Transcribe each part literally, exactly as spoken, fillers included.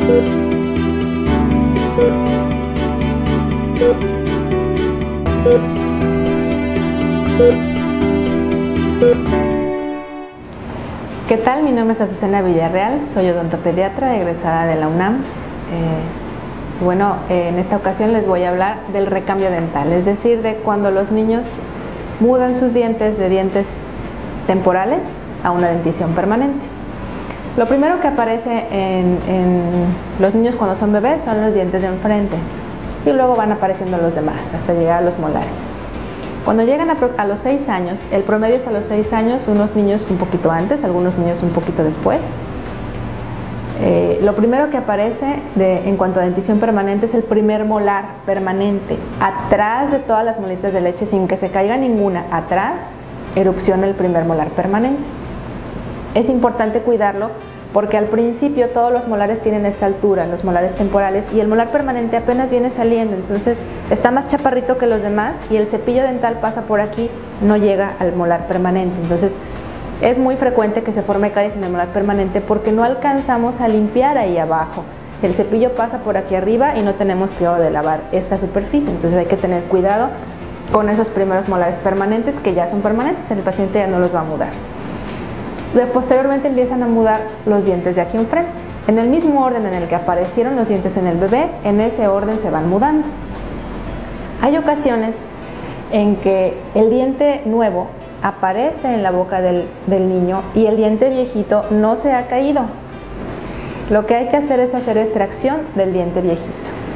¿Qué tal? Mi nombre es Azucena Villarreal, soy odontopediatra egresada de la UNAM. Eh, bueno, eh, en esta ocasión les voy a hablar del recambio dental, es decir, de cuando los niños mudan sus dientes de dientes temporales a una dentición permanente. Lo primero que aparece en, en los niños cuando son bebés son los dientes de enfrente y luego van apareciendo los demás hasta llegar a los molares. Cuando llegan a, a los seis años, el promedio es a los seis años, unos niños un poquito antes, algunos niños un poquito después. Eh, lo primero que aparece de, en cuanto a dentición permanente es el primer molar permanente. Atrás de todas las molitas de leche, sin que se caiga ninguna, atrás erupciona el primer molar permanente. Es importante cuidarlo porque al principio todos los molares tienen esta altura, los molares temporales, y el molar permanente apenas viene saliendo, entonces está más chaparrito que los demás y el cepillo dental pasa por aquí, no llega al molar permanente. Entonces es muy frecuente que se forme caries en el molar permanente porque no alcanzamos a limpiar ahí abajo. El cepillo pasa por aquí arriba y no tenemos cuidado de lavar esta superficie, entonces hay que tener cuidado con esos primeros molares permanentes que ya son permanentes, el paciente ya no los va a mudar. Posteriormente empiezan a mudar los dientes de aquí enfrente. En el mismo orden en el que aparecieron los dientes en el bebé, en ese orden se van mudando. Hay ocasiones en que el diente nuevo aparece en la boca del, del niño y el diente viejito no se ha caído. Lo que hay que hacer es hacer extracción del diente viejito.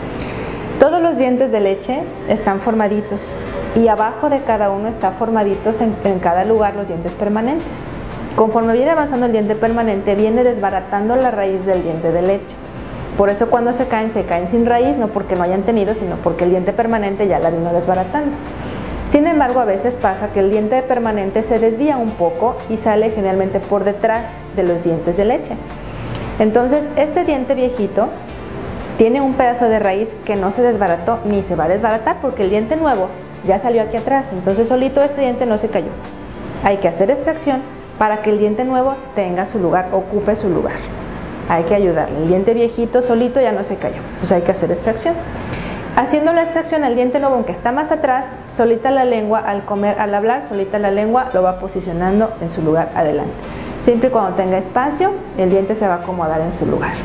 Todos los dientes de leche están formaditos y abajo de cada uno están formaditos en, en cada lugar los dientes permanentes. Conforme viene avanzando el diente permanente, viene desbaratando la raíz del diente de leche. Por eso cuando se caen, se caen sin raíz, no porque no hayan tenido, sino porque el diente permanente ya la vino desbaratando. Sin embargo, a veces pasa que el diente permanente se desvía un poco y sale generalmente por detrás de los dientes de leche. Entonces, este diente viejito tiene un pedazo de raíz que no se desbarató ni se va a desbaratar porque el diente nuevo ya salió aquí atrás. Entonces, solito este diente no se cayó. Hay que hacer extracción para que el diente nuevo tenga su lugar, ocupe su lugar. Hay que ayudarle. El diente viejito solito ya no se cayó, entonces hay que hacer extracción. Haciendo la extracción, el diente nuevo, aunque está más atrás, solita la lengua, al comer, al hablar, solita la lengua lo va posicionando en su lugar adelante. Siempre y cuando tenga espacio, el diente se va a acomodar en su lugar.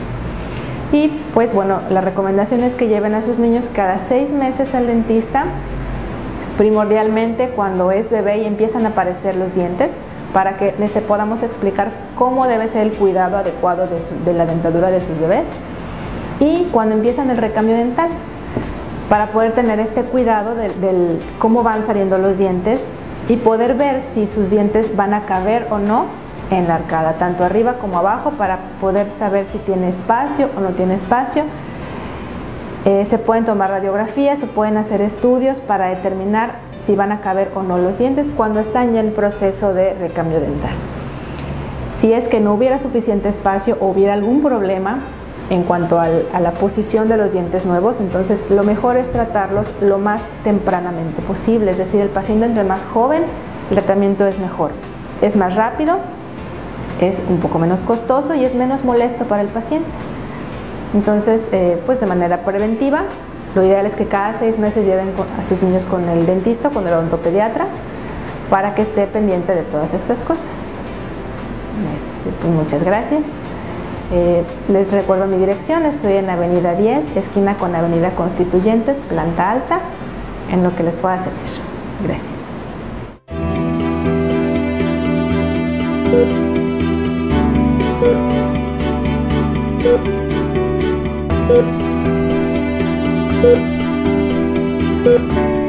Y pues bueno, la recomendación es que lleven a sus niños cada seis meses al dentista, primordialmente cuando es bebé y empiezan a aparecer los dientes, para que les podamos explicar cómo debe ser el cuidado adecuado de, su, de la dentadura de sus bebés, y cuando empiezan el recambio dental, para poder tener este cuidado de, de cómo van saliendo los dientes y poder ver si sus dientes van a caber o no en la arcada, tanto arriba como abajo, para poder saber si tiene espacio o no tiene espacio. Eh, se pueden tomar radiografías, se pueden hacer estudios para determinar si van a caber o no los dientes cuando están ya en proceso de recambio dental. Si es que no hubiera suficiente espacio o hubiera algún problema en cuanto al, a la posición de los dientes nuevos, entonces lo mejor es tratarlos lo más tempranamente posible, es decir, el paciente entre más joven, el tratamiento es mejor. Es más rápido, es un poco menos costoso y es menos molesto para el paciente. Entonces, eh, pues de manera preventiva, lo ideal es que cada seis meses lleven a sus niños con el dentista, con el odontopediatra, para que esté pendiente de todas estas cosas. Este, pues muchas gracias. Eh, les recuerdo mi dirección, estoy en Avenida diez, esquina con Avenida Constituyentes, planta alta, en lo que les pueda servir. Gracias. Thank you.